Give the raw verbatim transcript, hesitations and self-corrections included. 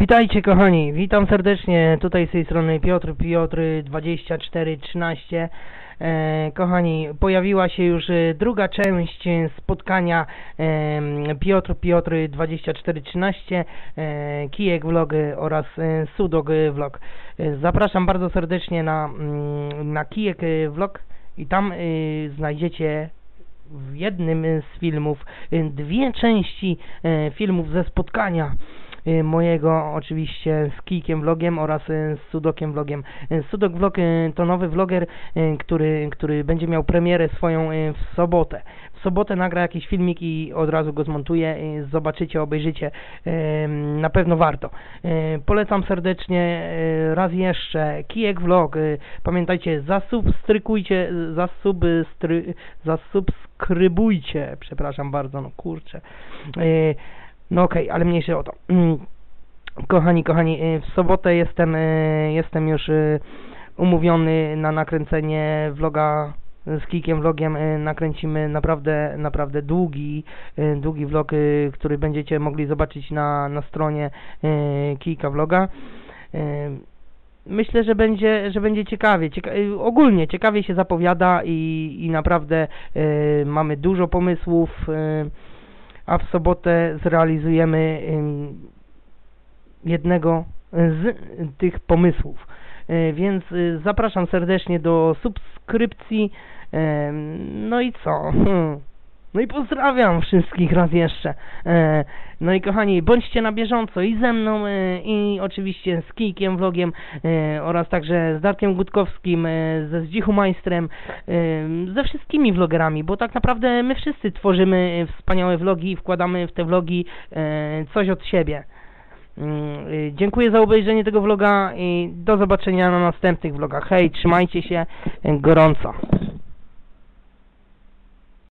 Witajcie kochani, witam serdecznie, tutaj z tej strony Piotr, Piotr dwadzieścia cztery trzynaście. E, kochani, pojawiła się już e, druga część e, spotkania e, Piotr, Piotr dwadzieścia cztery trzynaście, e, Kijek Vlog e, oraz e, Sudok Vlog. E, zapraszam bardzo serdecznie na, mm, na Kijek Vlog i tam e, znajdziecie w jednym z filmów e, dwie części e, filmów ze spotkania mojego oczywiście z Kijkiem Vlogiem oraz z Sudokiem Vlogiem. Sudok Vlog to nowy vloger, który, który będzie miał premierę swoją w sobotę. W sobotę nagra jakiś filmik i od razu go zmontuję. Zobaczycie, obejrzycie. Na pewno warto. Polecam serdecznie raz jeszcze Kijek Vlog. Pamiętajcie, zasubstrykujcie, zasubstry, zasubskrybujcie. Przepraszam bardzo, no kurczę. No okej, okay, ale mniejsze o to. Kochani, kochani, w sobotę jestem, jestem już umówiony na nakręcenie vloga z Kijkiem Vlogiem. Nakręcimy naprawdę, naprawdę długi, długi vlog, który będziecie mogli zobaczyć na, na stronie Kijka Vloga. Myślę, że będzie, że będzie ciekawie. Cieka ogólnie ciekawie się zapowiada i, i naprawdę mamy dużo pomysłów. A w sobotę zrealizujemy jednego z tych pomysłów. Więc zapraszam serdecznie do subskrypcji. No i co? No i pozdrawiam wszystkich raz jeszcze. No i kochani, bądźcie na bieżąco i ze mną, i oczywiście z Kijkiem Vlogiem oraz także z Darkiem Gutkowskim, ze Zdzichumajstrem, ze wszystkimi vlogerami, bo tak naprawdę my wszyscy tworzymy wspaniałe vlogi i wkładamy w te vlogi coś od siebie. Dziękuję za obejrzenie tego vloga i do zobaczenia na następnych vlogach. Hej, trzymajcie się gorąco.